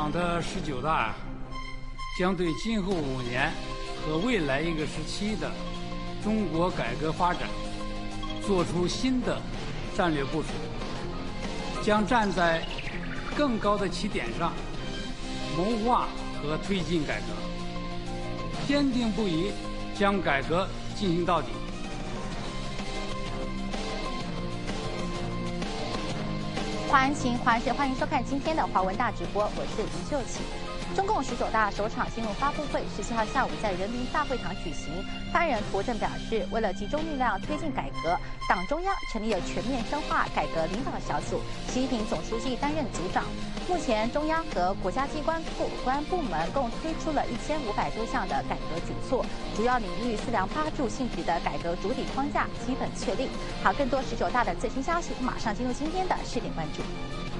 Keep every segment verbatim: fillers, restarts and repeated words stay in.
党的十九大将对今后五年和未来一个时期的中国改革发展做出新的战略部署，将站在更高的起点上谋划和推进改革，坚定不移将改革进行到底。 欢迎欢迎欢迎收看今天的华文大直播，我是林秀琪。中共十九大首场新闻发布会十七号下午在人民大会堂举行。发言人涂正表示，为了集中力量推进改革，党中央成立了全面深化改革领导小组，习近平总书记担任组长。目前，中央和国家机关、有关部门共推出了一千五百多项的改革举措，主要领域四梁八柱性质的改革主体框架基本确立。好，更多十九大的最新消息，马上进入今天的视点关注。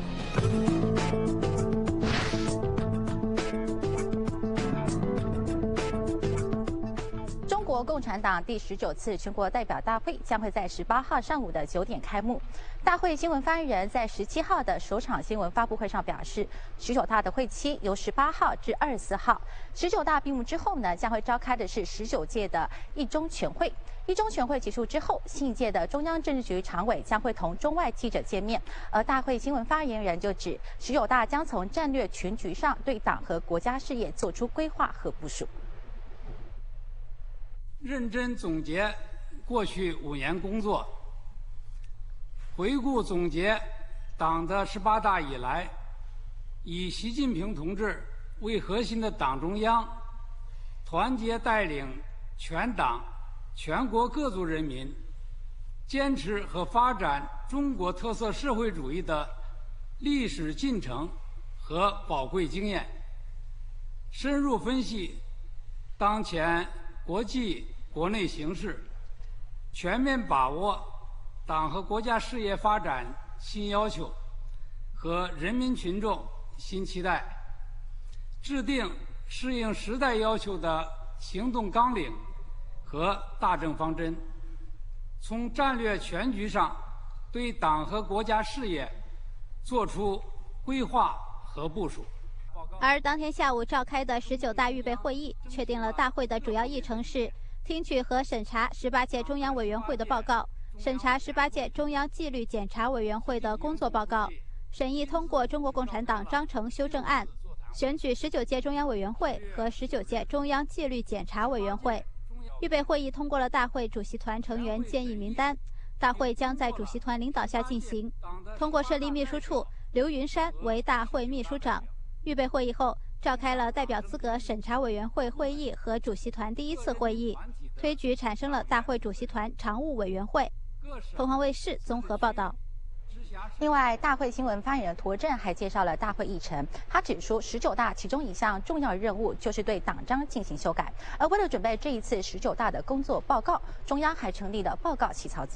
中国共产党第十九次全国代表大会将会在十八号上午的九点开幕。大会新闻发言人在十七号的首场新闻发布会上表示，十九大的会期由十八号至二十四号。十九大闭幕之后呢，将会召开的是十九届的一中全会。一中全会结束之后，新一届的中央政治局常委将会同中外记者见面。而大会新闻发言人就指，十九大将从战略全局上对党和国家事业做出规划和部署。 认真总结过去五年工作，回顾总结党的十八大以来，以习近平同志为核心的党中央团结带领全党全国各族人民坚持和发展中国特色社会主义的历史进程和宝贵经验，深入分析当前国际国内形势，全面把握党和国家事业发展新要求和人民群众新期待，制定适应时代要求的行动纲领和大政方针，从战略全局上对党和国家事业作出规划和部署。 而当天下午召开的十九大预备会议确定了大会的主要议程是听取和审查十八届中央委员会的报告，审查十八届中央纪律检查委员会的工作报告，审议通过中国共产党章程修正案，选举十九届中央委员会和十九届中央纪律检查委员会。预备会议通过了大会主席团成员建议名单，大会将在主席团领导下进行。通过设立秘书处，刘云山为大会秘书长。预备会议后，召开了代表资格审查委员会会议和主席团第一次会议，推举产生了大会主席团常务委员会。凤凰卫视综合报道。 另外，大会新闻发言人涂正还介绍了大会议程。他指出，十九大其中一项重要任务就是对党章进行修改，而为了准备这一次十九大的工作报告，中央还成立了报告起草组。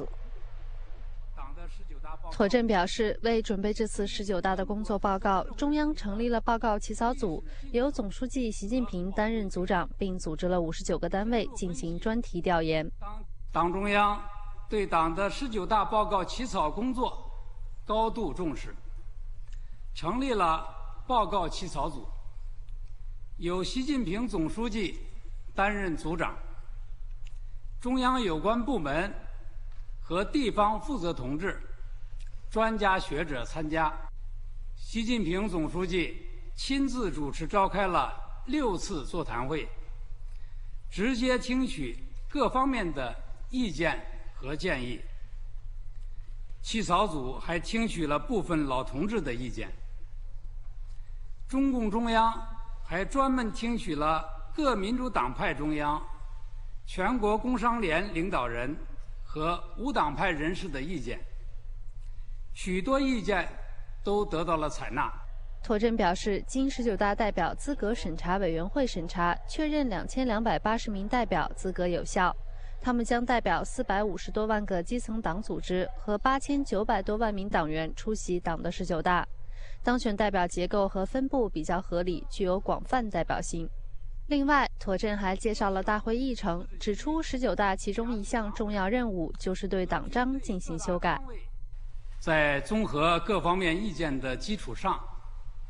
涂正表示，为准备这次十九大的工作报告，中央成立了报告起草组，由总书记习近平担任组长，并组织了五十九个单位进行专题调研。 党中央对党的十九大报告起草工作高度重视，成立了报告起草组，由习近平总书记担任组长，中央有关部门和地方负责同志、专家学者参加。习近平总书记亲自主持召开了六次座谈会，直接听取各方面的意见和建议。起草组还听取了部分老同志的意见。中共中央还专门听取了各民主党派中央、全国工商联领导人和无党派人士的意见，许多意见都得到了采纳。 涂正表示，经十九大代表资格审查委员会审查，确认两千两百八十名代表资格有效。他们将代表四百五十多万个基层党组织和八千九百多万名党员出席党的十九大。当选代表结构和分布比较合理，具有广泛代表性。另外，涂正还介绍了大会议程，指出十九大其中一项重要任务就是对党章进行修改。 在综合各方面意见的基础上，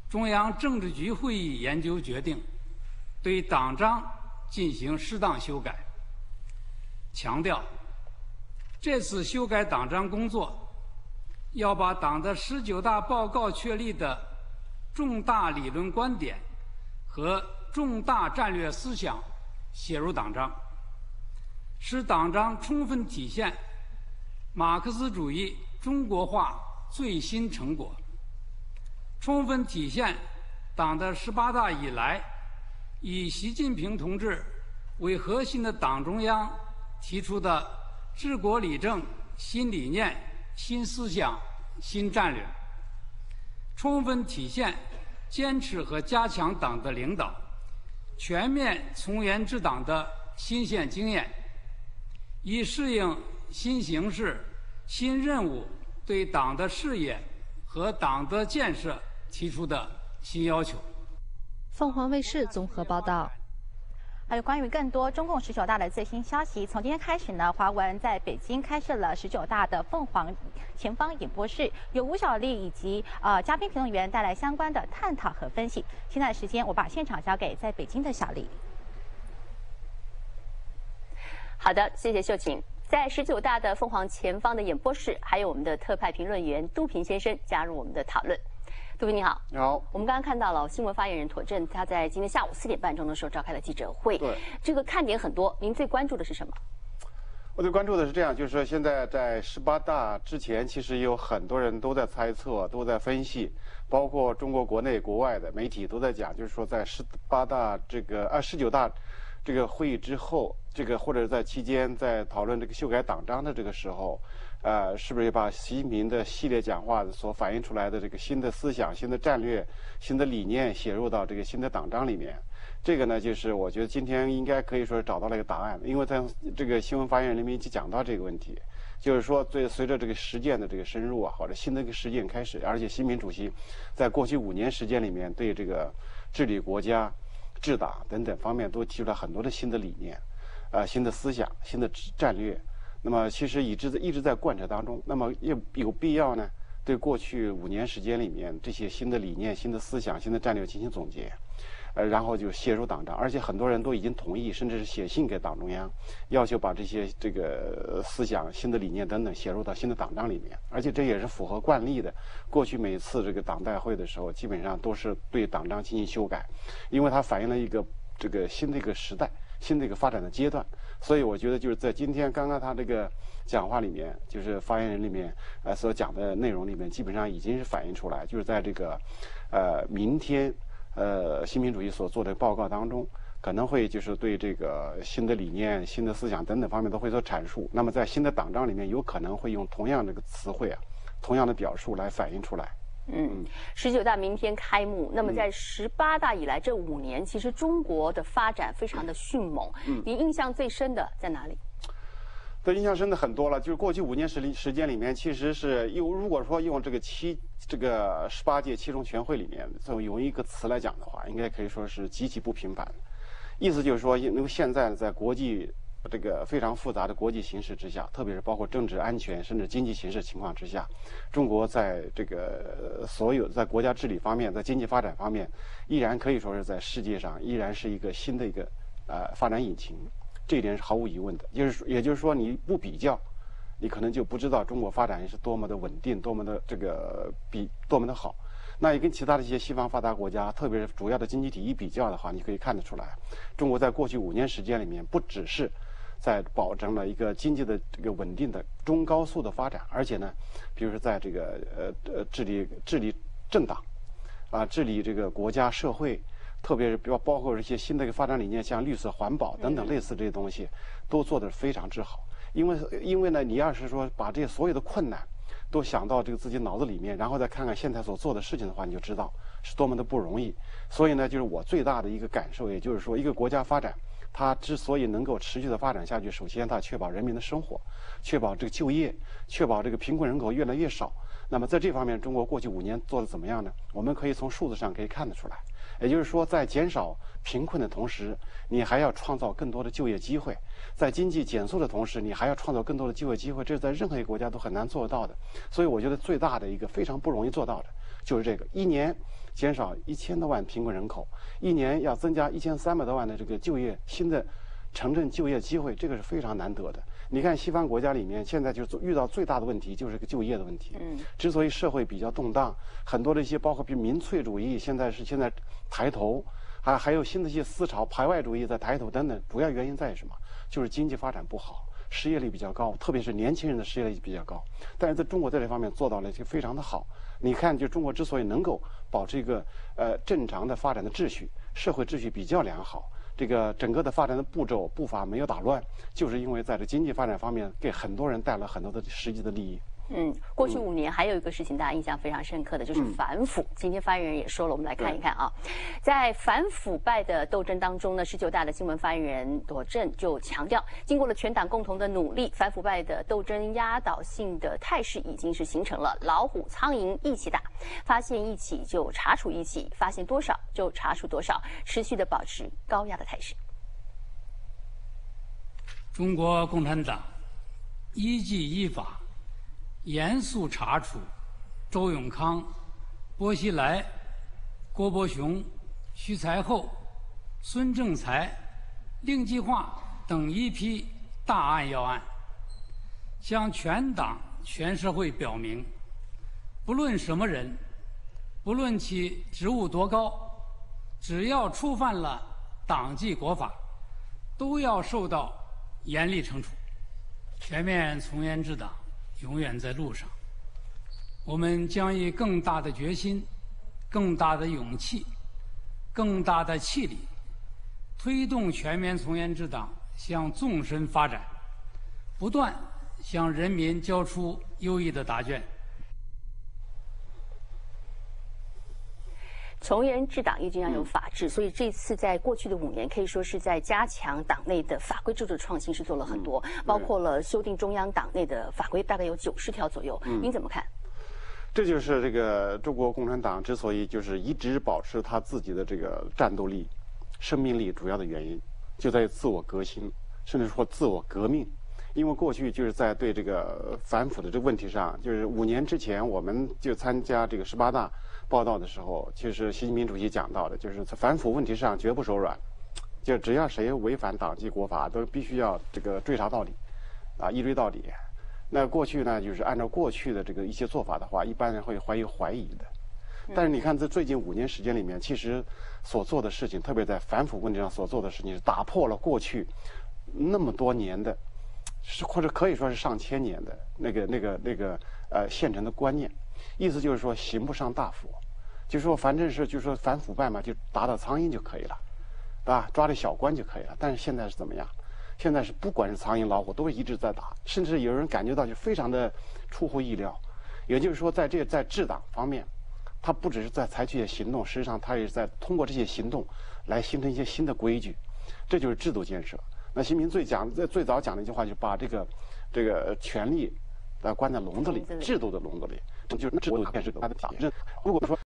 中央政治局会议研究决定，对党章进行适当修改，强调这次修改党章工作要把党的十九大报告确立的重大理论观点和重大战略思想写入党章，使党章充分体现马克思主义中国化最新成果，充分体现党的十八大以来以习近平同志为核心的党中央提出的治国理政新理念、新思想、新战略，充分体现坚持和加强党的领导、全面从严治党的新鲜经验，以适应新形势、新任务对党的事业和党的建设提出的新要求。 凤凰卫视综合报道。 还有关于更多中共十九大的最新消息，从今天开始呢，华文在北京开设了十九大的凤凰前方演播室，由吴小莉以及呃嘉宾评论员带来相关的探讨和分析。现在的时间，我把现场交给在北京的小莉。 好的，谢谢秀琴。在十九大的凤凰前方的演播室，还有我们的特派评论员杜平先生加入我们的讨论。杜平你好。 你好。 我们刚刚看到了新闻发言人妥正，他在今天下午四点半钟的时候召开了记者会。 对。 这个看点很多，您最关注的是什么？ 我最关注的是这样，就是说现在在十八大之前，其实有很多人都在猜测，都在分析，包括中国国内国外的媒体都在讲，就是说在十八大这个啊十九大这个会议之后，这个或者在期间在讨论这个修改党章的这个时候，呃，是不是也把习近平的系列讲话所反映出来的这个新的思想、新的战略、新的理念写入到这个新的党章里面？这个呢，就是我觉得今天应该可以说是找到了一个答案，因为在这个新闻发言人里面已经讲到这个问题，就是说随随着这个实践的这个深入啊，或者新的一个实践开始，而且习近平主席在过去五年时间里面对这个治理国家、治党等等方面都提出了很多的新的理念，呃，新的思想、新的战略。那么其实一直在一直在贯彻当中。那么有有必要呢，对过去五年时间里面这些新的理念、新的思想、新的战略进行总结，呃，然后就写入党章。而且很多人都已经同意，甚至是写信给党中央，要求把这些这个思想、新的理念等等写入到新的党章里面。而且这也是符合惯例的。过去每次这个党代会的时候，基本上都是对党章进行修改，因为它反映了一个这个新的一个时代。新的一个发展的阶段，所以我觉得就是在今天刚刚他这个讲话里面，就是发言人里面呃所讲的内容里面，基本上已经是反映出来，就是在这个呃明天呃习近平主席所做的报告当中，可能会就是对这个新的理念、新的思想等等方面都会做阐述。那么在新的党章里面，有可能会用同样这个词汇啊，同样的表述来反映出来。 嗯，十九大明天开幕。那么在十八大以来这五年，其实中国的发展非常的迅猛。嗯，您印象最深的在哪里？ 对，印象深的很多了。就是过去五年时时间里面，其实是用如果说用这个七这个十八届七中全会里面，用一个词来讲的话，应该可以说是极其不平凡。意思就是说，因为现在在国际这个非常复杂的国际形势之下，特别是包括政治安全甚至经济形势情况之下，中国在这个所有在国家治理方面，在经济发展方面，依然可以说是在世界上依然是一个新的一个呃发展引擎，这一点是毫无疑问的。就是也就是说，你不比较，你可能就不知道中国发展是多么的稳定，多么的这个比多么的好。那也跟其他的一些西方发达国家，特别是主要的经济体一比较的话，你可以看得出来，中国在过去五年时间里面，不只是在保证了一个经济的这个稳定的中高速的发展，而且呢，比如说在这个呃呃治理治理政党，啊治理这个国家社会，特别是比如包括一些新的一个发展理念，像绿色环保等等类似这些东西，都做得非常之好。因为因为呢，你要是说把这些所有的困难都想到这个自己脑子里面，然后再看看现在所做的事情的话，你就知道是多么的不容易。所以呢，就是我最大的一个感受，也就是说，一个国家发展，它之所以能够持续的发展下去，首先它确保人民的生活，确保这个就业，确保这个贫困人口越来越少。那么在这方面，中国过去五年做得怎么样呢？我们可以从数字上可以看得出来。也就是说，在减少贫困的同时，你还要创造更多的就业机会；在经济减速的同时，你还要创造更多的就业机会，这是在任何一个国家都很难做到的。所以，我觉得最大的一个非常不容易做到的， 就是这个，一年减少一千多万贫困人口，一年要增加一千三百多万的这个就业新的城镇就业机会，这个是非常难得的。你看西方国家里面，现在就遇到最大的问题就是个就业的问题。嗯，之所以社会比较动荡，很多的一些包括比如民粹主义现在是现在抬头，还还有新的一些思潮排外主义在抬头等等，主要原因在于什么？就是经济发展不好，失业率比较高，特别是年轻人的失业率比较高。但是在中国在这方面做到了就非常的好。你看，就中国之所以能够保持一个呃正常的发展的秩序，社会秩序比较良好。这个整个的发展的步骤步伐没有打乱，就是因为在这经济发展方面给很多人带来很多的实际的利益。 嗯，过去五年还有一个事情大家印象非常深刻的就是反腐。嗯、今天发言人也说了，我们来看一看啊，在反腐败的斗争当中呢，十九大的新闻发言人朵正就强调，经过了全党共同的努力，反腐败的斗争压倒性的态势已经是形成了，老虎苍蝇一起打，发现一起就查处一起，发现多少就查处多少，持续的保持高压的态势。 中国共产党依纪依法，严肃查处周永康、薄熙来、郭伯雄、徐才厚、孙政才、令计划等一批大案要案，向全党全社会表明，不论什么人，不论其职务多高，只要触犯了党纪国法，都要受到严厉惩处。全面从严治党永远在路上，我们将以更大的决心、更大的勇气、更大的气力，推动全面从严治党向纵深发展，不断向人民交出优异的答卷。 从严治党一定要有法治，所以这次在过去的五年，可以说是在加强党内的法规制度创新是做了很多，包括了修订中央党内的法规，大概有九十条左右。您怎么看？ 这就是这个中国共产党之所以就是一直保持他自己的这个战斗力、生命力主要的原因，就在于自我革新，甚至说自我革命。因为过去就是在对这个反腐的这个问题上，就是五年之前我们就参加这个十八大报道的时候，其实习近平主席讲到的，就是在反腐问题上绝不手软，就只要谁违反党纪国法，都必须要这个追查到底，啊，一追到底。那过去呢，就是按照过去的这个一些做法的话，一般人会怀有怀疑的。但是你看，在最近五年时间里面，其实所做的事情，特别在反腐问题上所做的事情，是打破了过去那么多年的。是或者可以说是上千年的那个那个那个呃现成的观念，意思就是说刑不上大腐，就说反正是就说反腐败嘛，就打打苍蝇就可以了，对吧？抓着小官就可以了。但是现在是怎么样？现在是不管是苍蝇老虎都一直在打，甚至有人感觉到就非常的出乎意料。也就是说，在这在治党方面，他不只是在采取一些行动，实际上他也是在通过这些行动来形成一些新的规矩，这就是制度建设。那习近平最讲最早讲的一句话，就是把这个这个权力呃关在笼子里，制度的笼子里，这就是制度建设它的体现。如果说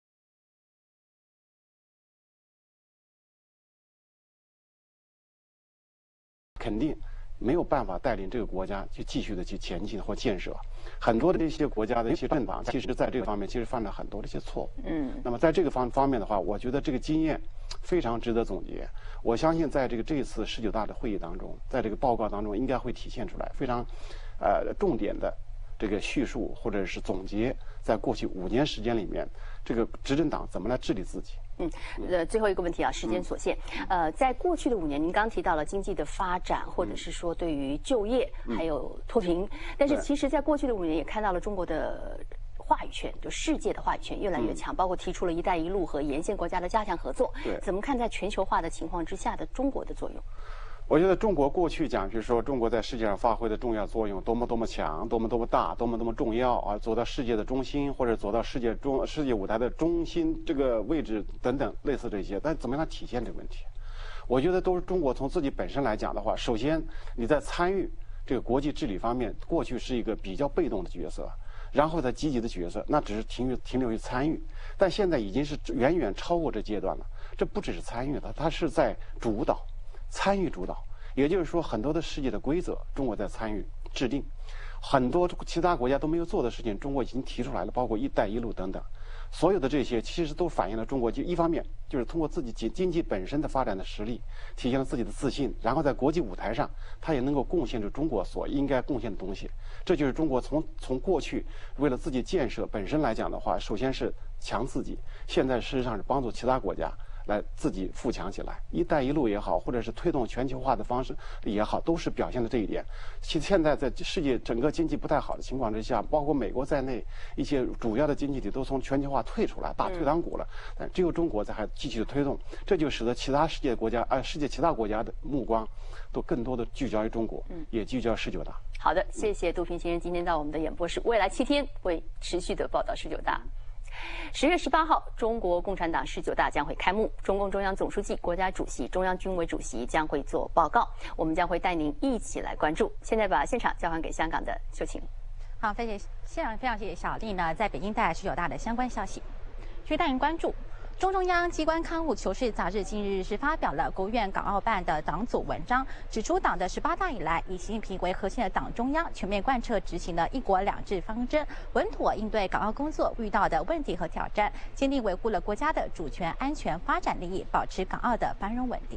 肯定没有办法带领这个国家去继续的去前进或建设。很多的这些国家的一些政党，其实在这个方面其实犯了很多的一些错误。嗯。那么在这个方方面的话，我觉得这个经验非常值得总结。我相信在这个这一次十九大的会议当中，在这个报告当中，应该会体现出来非常，呃，重点的这个叙述或者是总结，在过去五年时间里面，这个执政党怎么来治理自己。 嗯，呃，最后一个问题啊，时间所限，嗯、呃，在过去的五年，您刚提到了经济的发展，或者是说对于就业还有脱贫，嗯、但是其实，在过去的五年也看到了中国的话语权，就世界的话语权越来越强，嗯、包括提出了一带一路和沿线国家的加强合作。对，怎么看在全球化的情况之下的中国的作用？ 我觉得中国过去讲，就是说中国在世界上发挥的重要作用多么多么强，多么多么大，多么多么重要啊！走到世界的中心，或者走到世界中世界舞台的中心这个位置等等，类似这些。但怎么样体现这个问题？我觉得都是中国从自己本身来讲的话，首先你在参与这个国际治理方面，过去是一个比较被动的角色，然后在积极的角色，那只是停于停留于参与，但现在已经是远远超过这阶段了。这不只是参与了，它是在主导。参与主导，也就是说，很多的世界的规则，中国在参与制定；很多其他国家都没有做的事情，中国已经提出来了，包括“一带一路”等等。 所有的这些其实都反映了中国就一方面就是通过自己经经济本身的发展的实力，体现了自己的自信，然后在国际舞台上，它也能够贡献着中国所应该贡献的东西。这就是中国从从过去为了自己建设本身来讲的话，首先是强自己，现在事实上是帮助其他国家来自己富强起来。一带一路也好，或者是推动全球化的方式也好，都是表现了这一点。其实现在在世界整个经济不太好的情况之下，包括美国在内一些主要的经济体都从全球化退出来，打退堂鼓了，但只有中国在还继续的推动，这就使得其他世界国家啊，世界其他国家的目光都更多的聚焦于中国，也聚焦十九大。 好的，谢谢杜平先生今天到我们的演播室，未来七天会持续的报道十九大。十月十八号，中国共产党十九大将会开幕，中共中央总书记、国家主席、中央军委主席将会做报告，我们将会带您一起来关注。现在把现场交还给香港的秀琴。 好，非常非常非常谢谢小丽呢，在北京带来十九大的相关消息。继续带您关注。中中央机关刊物《求是》杂志近日是发表了国务院港澳办的党组文章，指出党的十八大以来，以习近平为核心的党中央全面贯彻执行了一国两制方针，稳妥应对港澳工作遇到的问题和挑战，坚定维护了国家的主权、安全、发展利益，保持港澳的繁荣稳定。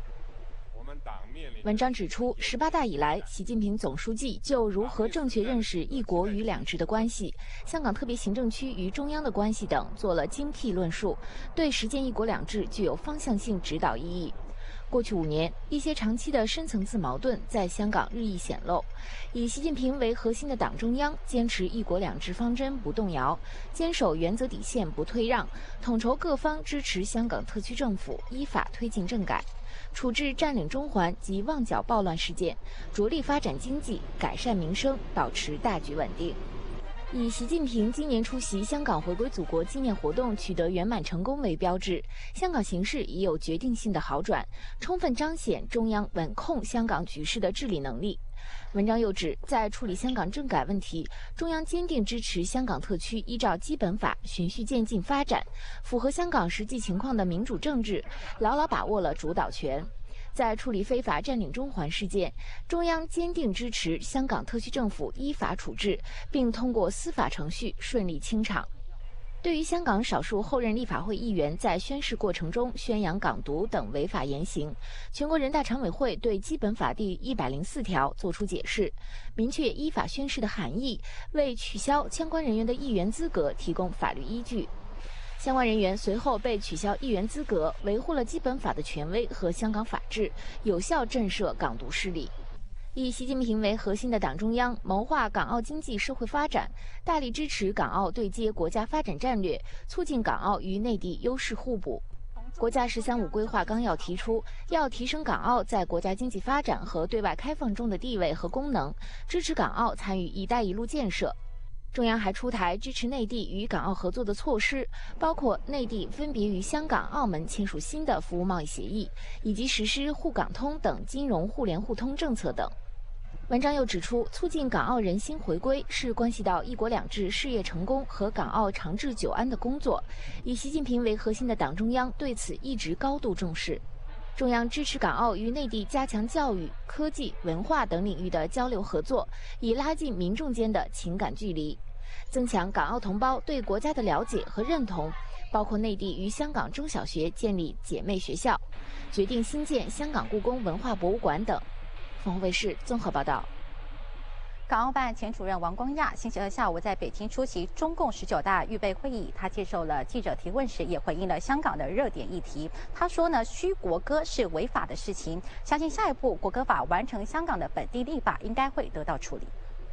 文章指出，十八大以来，习近平总书记就如何正确认识一国与两制的关系、香港特别行政区与中央的关系等做了精辟论述，对实践一国两制具有方向性指导意义。过去五年，一些长期的深层次矛盾在香港日益显露。以习近平为核心的党中央坚持一国两制方针不动摇，坚守原则底线不退让，统筹各方支持香港特区政府依法推进政改，处置占领中环及旺角暴乱事件，着力发展经济，改善民生，保持大局稳定。以习近平今年出席香港回归祖国纪念活动取得圆满成功为标志，香港形势已有决定性的好转，充分彰显中央稳控香港局势的治理能力。文章又指，在处理香港政改问题，中央坚定支持香港特区依照基本法循序渐进发展，符合香港实际情况的民主政治，牢牢把握了主导权。在处理非法占领中环事件，中央坚定支持香港特区政府依法处置，并通过司法程序顺利清场。对于香港少数后任立法会议员在宣誓过程中宣扬港独等违法言行，全国人大常委会对基本法第一百零四条作出解释，明确依法宣誓的含义，为取消相关人员的议员资格提供法律依据。相关人员随后被取消议员资格，维护了基本法的权威和香港法治，有效震慑港独势力。以习近平为核心的党中央谋划港澳经济社会发展，大力支持港澳对接国家发展战略，促进港澳与内地优势互补。国家“十三五”规划纲要提出，要提升港澳在国家经济发展和对外开放中的地位和功能，支持港澳参与“一带一路”建设。中央还出台支持内地与港澳合作的措施，包括内地分别与香港、澳门签署新的服务贸易协议，以及实施沪港通等金融互联互通政策等。文章又指出，促进港澳人心回归是关系到一国两制事业成功和港澳长治久安的工作，以习近平为核心的党中央对此一直高度重视。中央支持港澳与内地加强教育、科技、文化等领域的交流合作，以拉近民众间的情感距离，增强港澳同胞对国家的了解和认同，包括内地与香港中小学建立姐妹学校，决定新建香港故宫文化博物馆等。凤凰卫视综合报道。 港澳办前主任王光亚星期二下午在北京出席中共十九大预备会议，他接受了记者提问时，也回应了香港的热点议题。他说呢，虚国歌是违法的事情，相信下一步国歌法完成香港的本地立法，应该会得到处理。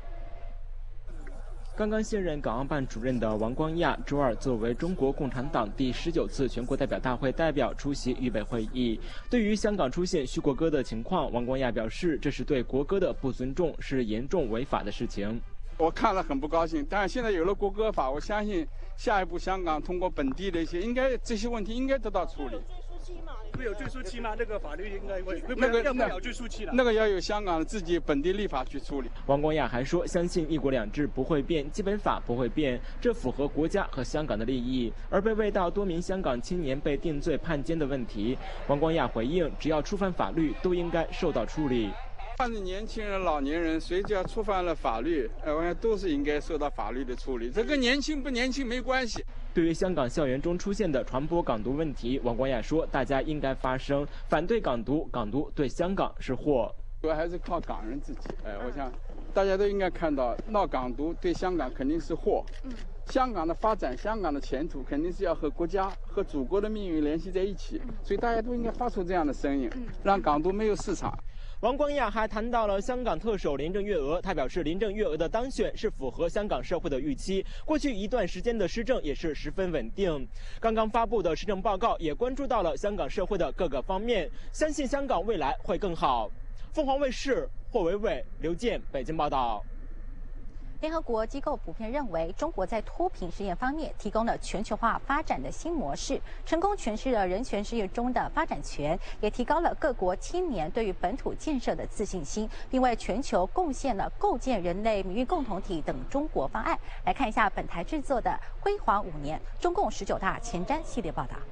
刚刚卸任港澳办主任的王光亚周二作为中国共产党第十九次全国代表大会代表出席预备会议。对于香港出现虚国歌的情况，王光亚表示，这是对国歌的不尊重，是严重违法的事情。 我看了很不高兴，但是现在有了国歌法，我相信下一步香港通过本地的一些，应该这些问题应该得到处理。 会有追溯期吗？这个法律应该会，会那个要不了追溯期了。 那个要由香港自己本地立法去处理。 王光亚还说，相信一国两制不会变，基本法不会变，这符合国家和香港的利益。而被问到多名香港青年被定罪判监的问题，王光亚回应，只要触犯法律，都应该受到处理。 不管是年轻人、老年人，谁只要触犯了法律，呃，我想都是应该受到法律的处理。这跟年轻不年轻没关系。 对于香港校园中出现的传播港独问题，王光亚说，大家应该发声，反对港独，港独对香港是祸。 主要还是靠港人自己。哎，我想大家都应该看到，闹港独对香港肯定是祸。嗯，香港的发展，香港的前途肯定是要和国家和祖国的命运联系在一起，所以大家都应该发出这样的声音，让港独没有市场。 王光亚还谈到了香港特首林郑月娥，他表示林郑月娥的当选是符合香港社会的预期，过去一段时间的施政也是十分稳定。刚刚发布的施政报告也关注到了香港社会的各个方面，相信香港未来会更好。凤凰卫视霍维伟、刘健北京报道。 联合国机构普遍认为，中国在脱贫实验方面提供了全球化发展的新模式，成功诠释了人权事业中的发展权，也提高了各国青年对于本土建设的自信心，并为全球贡献了构建人类命运共同体等中国方案。来看一下本台制作的《辉煌五年》中共十九大前瞻系列报道。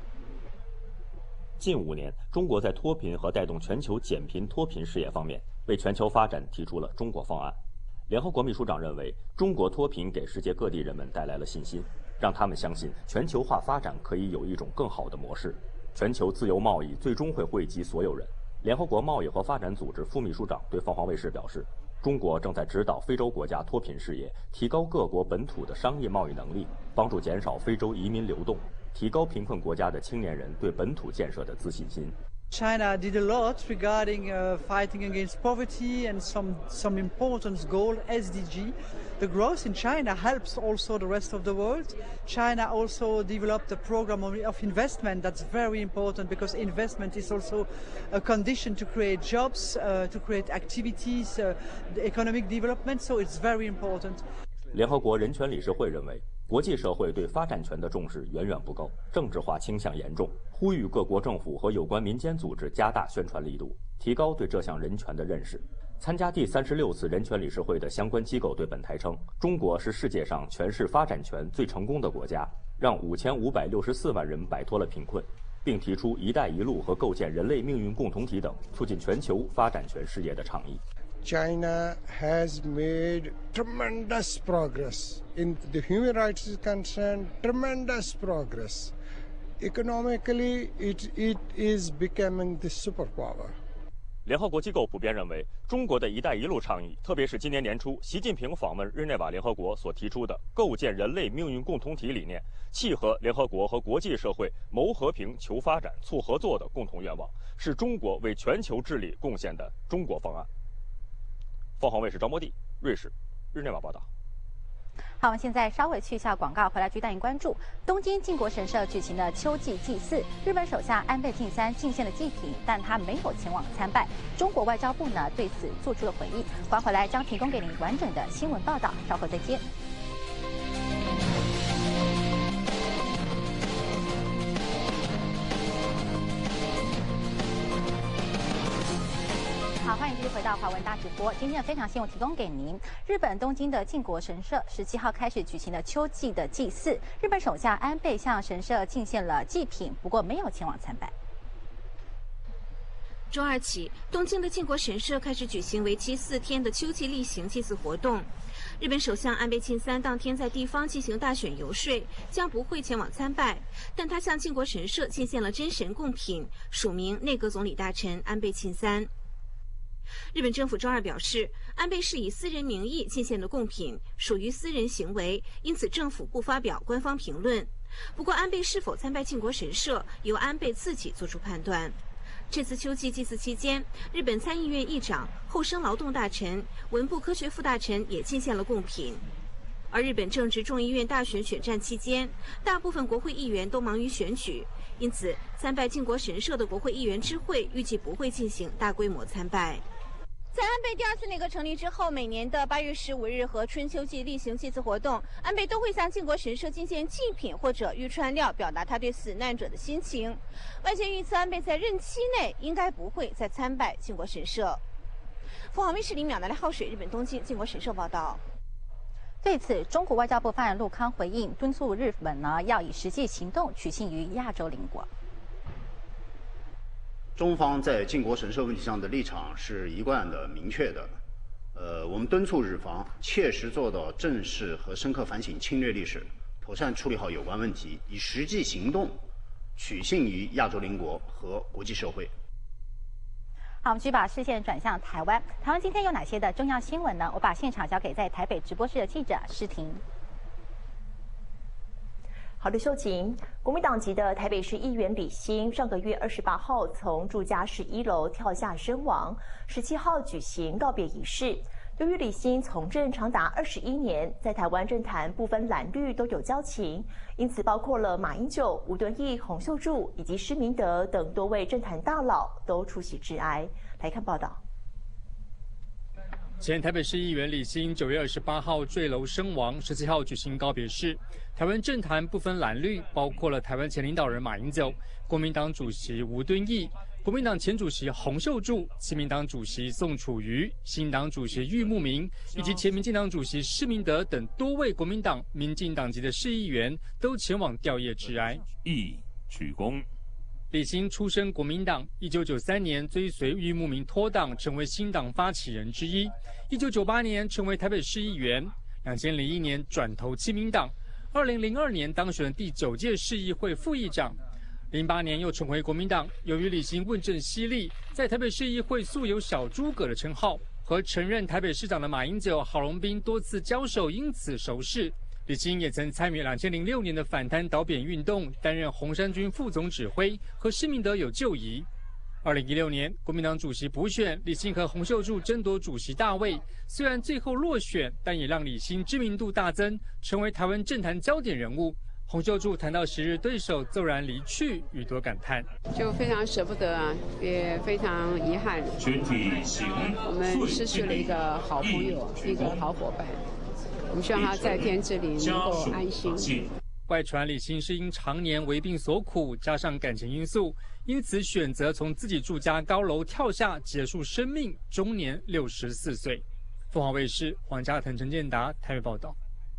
近五年，中国在脱贫和带动全球减贫脱贫事业方面，为全球发展提出了中国方案。联合国秘书长认为，中国脱贫给世界各地人们带来了信心，让他们相信全球化发展可以有一种更好的模式。全球自由贸易最终会惠及所有人。联合国贸易和发展组织副秘书长对凤凰卫视表示，中国正在指导非洲国家脱贫事业，提高各国本土的商业贸易能力，帮助减少非洲移民流动，提高贫困国家的青年人对本土建设的自信心。 China did a lot regarding uh, fighting against poverty and some, some important goal, S D G. The growth in China helps also the rest of the world. China also developed a program of, of investment that's very important because investment is also a condition to create jobs, uh, to create activities, uh, the economic development, so it's very important. 联合国人权理事会认为，国际社会对发展权的重视远远不够，政治化倾向严重，呼吁各国政府和有关民间组织加大宣传力度，提高对这项人权的认识。参加第三十六次人权理事会的相关机构对本台称，中国是世界上诠释发展权最成功的国家，让五千五百六十四万人摆脱了贫困，并提出“一带一路”和构建人类命运共同体等促进全球发展权事业的倡议。 China has made tremendous progress in the human rights is concerned, tremendous progress. Economically, it, it is becoming the superpower. 联合国机构普遍认为，中国的一带一路倡议，特别是今年年初习近平访问日内瓦联合国所提出的构建人类命运共同体理念，契合联合国和国际社会谋和平、求发展、促合作的共同愿望，是中国为全球治理贡献的中国方案。凤凰卫视张波地，瑞士日内瓦报道。 好，我们现在稍微去一下广告，回来继续带您关注东京靖国神社举行的秋季祭祀。日本首相安倍晋三进献了祭品，但他没有前往参拜。中国外交部呢对此做出了回应。关回来将提供给您完整的新闻报道，稍后再见。好，欢迎继续回到华文大直播。今天的非常新闻提供给您：日本东京的靖国神社十七号开始举行了秋季的祭祀。日本首相安倍向神社进献了祭品，不过没有前往参拜。 周二起，东京的靖国神社开始举行为期四天的秋季例行祭祀活动。日本首相安倍晋三当天在地方进行大选游说，将不会前往参拜，但他向靖国神社进献了真神贡品，署名内阁总理大臣安倍晋三。日本政府周二表示，安倍是以私人名义进献的贡品，属于私人行为，因此政府不发表官方评论。不过，安倍是否参拜靖国神社，由安倍自己做出判断。这次秋季祭祀期间，日本参议院议长、厚生劳动大臣、文部科学副大臣也进献了贡品。而日本正值众议院大选选战期间，大部分国会议员都忙于选举，因此参拜靖国神社的国会议员知会预计不会进行大规模参拜。 在安倍第二次内阁成立之后，每年的八月十五日和春秋季例行祭祀活动，安倍都会向靖国神社进献祭品或者玉串料，表达他对死难者的心情。外界预测，安倍在任期内应该不会再参拜靖国神社。凤凰卫视林淼、来浩水，日本东京靖国神社报道。 对此，中国外交部发言人陆康回应，敦促日本呢要以实际行动取信于亚洲邻国。 中方在靖国神社问题上的立场是一贯的明确的，呃，我们敦促日方切实做到正视和深刻反省侵略历史， 妥善处理好有关问题，以实际行动取信于亚洲邻国和国际社会。 好，我们继续把视线转向台湾。台湾今天有哪些的重要新闻呢？我把现场交给在台北直播室的记者施婷。 好的，秀琴，国民党籍的台北市议员李欣上个月二十八号从住家十一楼跳下身亡，十七号举行告别仪式。由于李欣从政长达二十一年，在台湾政坛不分蓝绿都有交情，因此包括了马英九、吴敦义、洪秀柱以及施明德等多位政坛大佬都出席致哀。来看报道。 前台北市议员李欣九月二十八号坠楼身亡，十七号举行告别式。台湾政坛不分蓝绿，包括了台湾前领导人马英九、国民党主席吴敦义、国民党前主席洪秀柱、亲民党主席宋楚瑜、新党主席郁慕明以及前民进党主席施明德等多位国民党、民进党籍的市议员都前往吊唁致哀。 义鞠躬。 李欣出身国民党，一九九三年追随郁慕明脱党，成为新党发起人之一。一九九八年成为台北市议员，两千零一年转投亲民党，二零零二年当选第九届市议会副议长，零八年又重回国民党。由于李欣问政犀利，在台北市议会素有小诸葛的称号，和曾任台北市长的马英九、郝龙斌多次交手，因此熟识。李欣也曾参与两千零六年的反贪倒扁运动，担任红衫军副总指挥，和施明德有旧谊。二零一六年国民党主席补选，李欣和洪秀柱争夺主席大位，虽然最后落选，但也让李欣知名度大增，成为台湾政坛焦点人物。洪秀柱谈到昔日对手骤然离去，语多感叹， 就非常舍不得啊，也非常遗憾。 全体行， 我们失去了一个好朋友，一个好伙伴。我们希望他在天之灵能够安心。 外传李欣是因常年为病所苦，加上感情因素，因此选择从自己住家高楼跳下结束生命，终年六十四岁。凤凰卫视黄家腾、陈建达台北报道。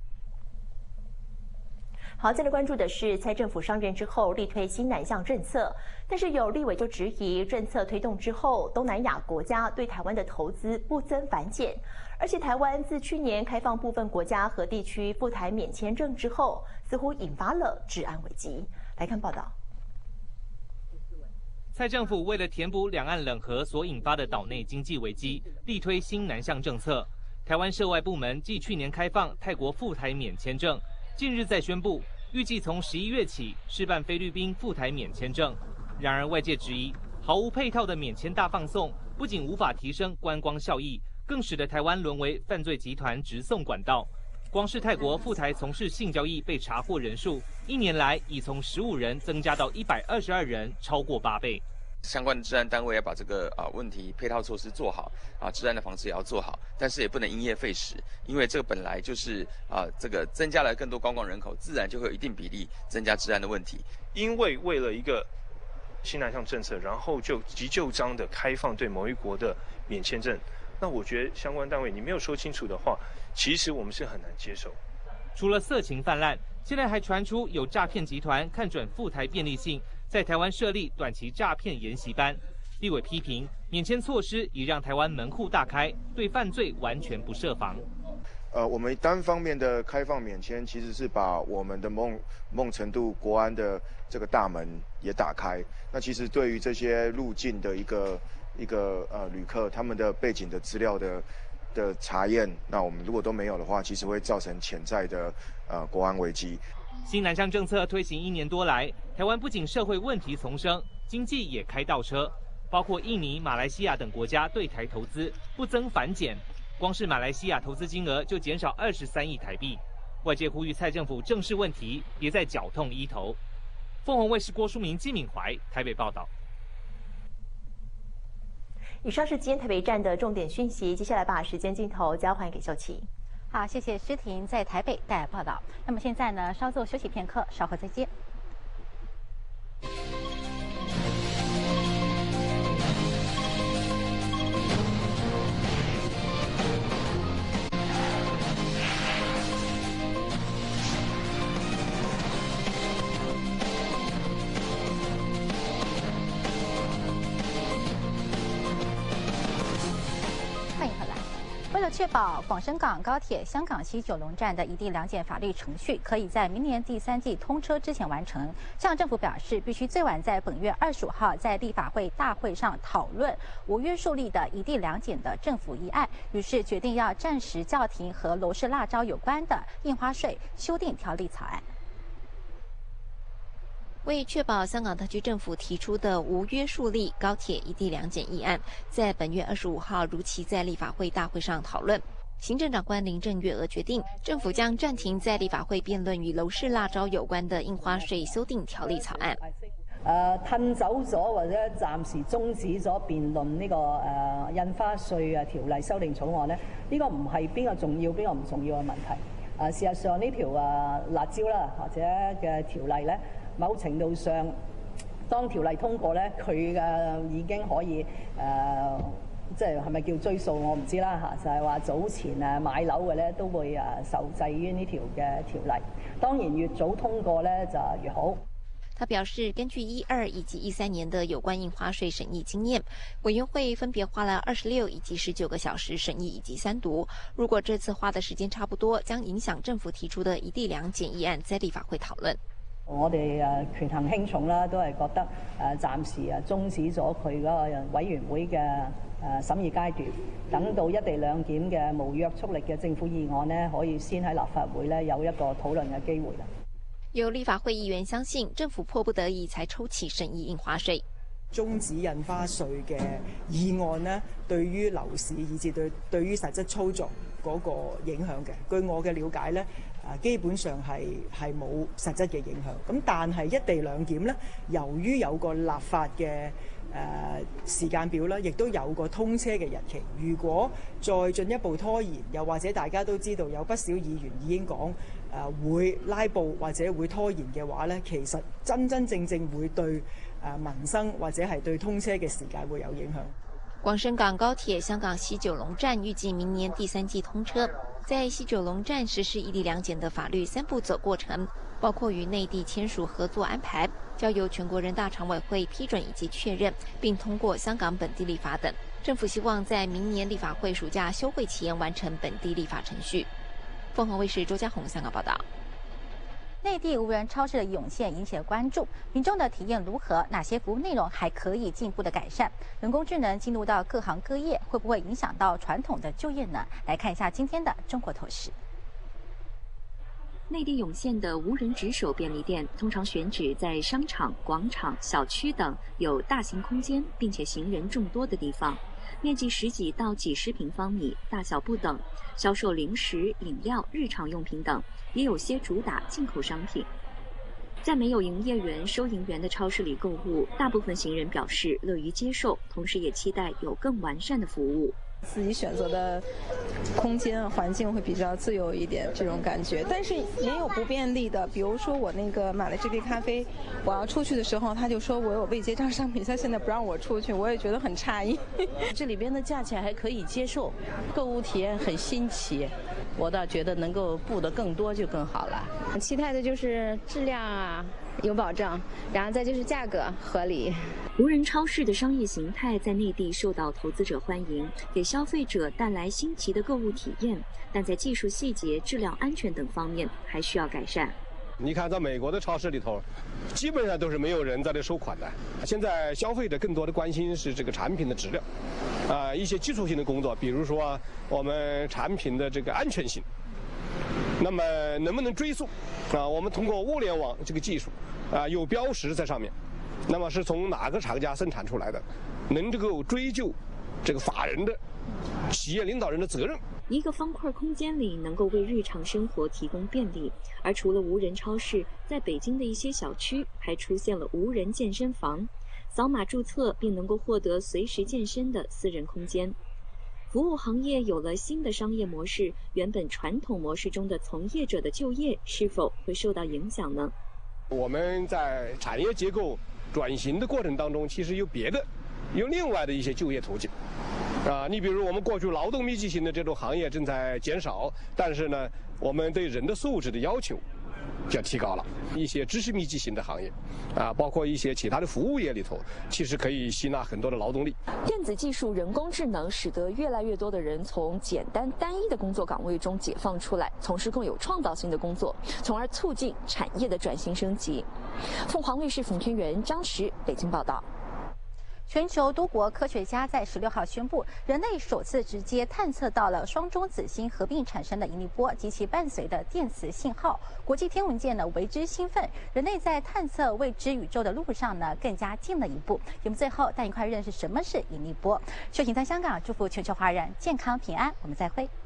好，再来关注的是蔡政府上任之后力推新南向政策，但是有立委就质疑政策推动之后，东南亚国家对台湾的投资不增反减，而且台湾自去年开放部分国家和地区赴台免签证之后，似乎引发了治安危机。来看报道。 蔡政府为了填补两岸冷河所引发的岛内经济危机，力推新南向政策。台湾涉外部门继去年开放泰国赴台免签证，近日再宣布，预计从十一月起试办菲律宾赴台免签证。然而外界质疑，毫无配套的免签大放送，不仅无法提升观光效益，更使得台湾沦为犯罪集团直送管道。光是泰国赴台从事性交易被查获人数，一年来已从十五人增加到一百二十二人，超过八倍。 相关的治安单位要把这个啊问题配套措施做好啊，治安的防治也要做好，但是也不能因噎废食，因为这个本来就是啊这个增加了更多观光人口，自然就会有一定比例增加治安的问题。 因为为了一个新南向政策，然后就急就章的开放对某一国的免签证，那我觉得相关单位你没有说清楚的话，其实我们是很难接受。 除了色情泛滥，现在还传出有诈骗集团看准赴台便利性，在台湾设立短期诈骗研习班。立委批评免签措施已让台湾门户大开，对犯罪完全不设防。 呃，我们单方面的开放免签，其实是把我们的某某程度国安的这个大门也打开。那其实对于这些入境的一个一个呃旅客，他们的背景的资料的的查验，那我们如果都没有的话，其实会造成潜在的呃国安危机。 新南向政策推行一年多来，台湾不仅社会问题丛生，经济也开倒车，包括印尼、马来西亚等国家对台投资不增反减。光是马来西亚投资金额就减少二十三亿台币，外界呼吁蔡政府正视问题，别再绞痛医头。凤凰卫视郭书明、金敏怀台北报道。 以上是今天台北站的重点讯息，接下来把时间镜头交还给秀琪。 好，谢谢诗婷在台北带来报道。那么现在呢，稍作休息片刻，稍后再见。 了确保广深港高铁香港西九龙站的一地两检法律程序可以在明年第三季通车之前完成，香港政府表示必须最晚在本月二十五号在立法会大会上讨论无约束力的一地两检的政府议案，于是决定要暂时叫停和楼市辣招有关的印花税修订条例草案。 为确保香港特区政府提出的无约束力高铁一地两检议案在本月二十五号如期在立法会大会上讨论，行政长官林郑月娥决定，政府将暂停在立法会辩論與樓市辣招有關的印花稅修訂條例草案。 誒褪走咗或者暫時終止咗辯論呢個誒印花稅啊條例修訂草案咧，呢個唔係邊個重要邊個唔重要嘅問題。誒事實上呢條啊辣招啦或者嘅條例咧，某程度上當條例通過咧，佢嘅已經可以誒。呃即係係咪叫追數我唔知啦嚇，就係話早前誒買樓嘅咧都會誒受制於呢條嘅條例，當然越早通過咧就越好。 他表示，根據一二以及一三年的有關印花稅審議經驗，委員會分別花了二十六以及十九個小時審議以及三讀。如果這次花的時間差不多，將影響政府提出的一地兩檢議案在立法會討論。 我哋誒權衡輕重啦，都係覺得誒暫時誒終止咗佢嗰個委員會嘅誒審議階段，等到一地兩檢嘅無約束力嘅政府議案呢，可以先喺立法會呢有一個討論嘅機會啦。 有立法會議員相信，政府迫不得已才抽起審議印花稅。 終止印花稅嘅議案呢，對於樓市以至對對於實質操作嗰個影響嘅，據我嘅了解呢，啊基本上係係冇實質嘅影響。咁但係一地兩檢呢，由於有個立法嘅誒時間表啦，亦都有個通車嘅日期。如果再進一步拖延，又或者大家都知道有不少議員已經講誒會拉布或者會拖延嘅話呢，其實真真正正會對誒民生或者係對通車嘅時間會有影響。 廣深港高鐵香港西九龍站預計明年第三季通車，在西九龍站實施一地兩檢的法律三步走過程，包括與內地簽署合作安排，交由全國人大常委會批准以及確認，並通過香港本地立法等。政府希望在明年立法會暑假休會前完成本地立法程序。鳳凰衛視周家紅香港報道。 內地無人超市的湧現引起了關注，民眾的體驗如何？哪些服務內容還可以進一步的改善？人工智能進入到各行各業，會不會影響到傳統的就業呢？來看一下今天的中國透視。 內地湧現的無人值守便利店，通常選址在商場、廣場、小區等有大型空間並且行人眾多的地方，面積十幾到幾十平方米，大小不等，銷售零食、飲料、日常用品等，也有些主打進口商品。在沒有營業員、收銀員的超市裡購物，大部分行人表示樂於接受，同時也期待有更完善的服務。 自己選擇的空間環境會比較自由一點，這種感覺。但是也有不便利的，比如說我那個買了這杯咖啡，我要出去的時候，他就說我有未結賬商品，他現在不讓我出去，我也覺得很詫異。 這裡邊的價錢還可以接受，購物體驗很新奇，我倒覺得能夠布得更多就更好了。 期待的就是質量啊有保障，然後再就是價格合理。 無人超市的商業形態在內地受到投資者歡迎，給消費者帶來新奇的購物體驗，但在技術細節、質量安全等方面還需要改善。 你看，在美國的超市裡頭，基本上都是沒有人在這收款的。現在消費者更多的關心是這個產品的質量，啊、呃，一些技術性的工作，比如說我們產品的這個安全性，那麼能不能追溯？啊，我們通過物聯網這個技術，啊，有標識在上面。那麼是從哪個廠家生產出來的，能夠追究這個法人的企業領導人的責任。 一個方塊空間裡能夠為日常生活提供便利，而除了無人超市，在北京的一些小區還出現了無人健身房，掃碼註冊便能夠獲得隨時健身的私人空間。服務行業有了新的商業模式，原本傳統模式中的從業者的就業是否會受到影響呢？ 我們在產業結構轉型的過程當中，其實有別的，有另外的一些就業途徑，啊，你比如我們過去勞動密集型的這種行業正在減少，但是呢，我們對人的素質的要求， 就要提高了。一些知识密集型的行业，啊，包括一些其他的服务业里头，其实可以吸纳很多的劳动力。 电子技术、人工智能使得越来越多的人从简单单一的工作岗位中解放出来，从事更有创造性的工作，从而促进产业的转型升级。凤凰卫视冯天元、张石北京报道。 全球多国科学家在十六号宣布，人类首次直接探测到了双中子星合并产生的引力波及其伴随的电磁信号。国际天文界呢为之兴奋，人类在探测未知宇宙的路上呢更加近了一步。节目最后带你快认识什么是引力波。秀琴在香港，祝福全球华人健康平安，我们再会。